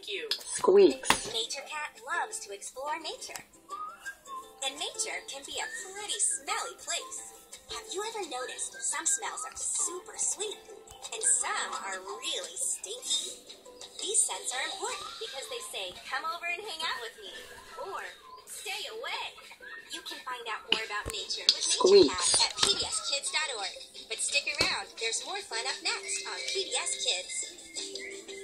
Thank you. Squeaks. Nature Cat loves to explore nature. And nature can be a pretty smelly place. Have you ever noticed some smells are super sweet and some are really stinky? These scents are important because they say, come over and hang out with me, or stay away. You can find out more about nature with Nature Cat at pbskids.org. But stick around, there's more fun up next on PBS Kids.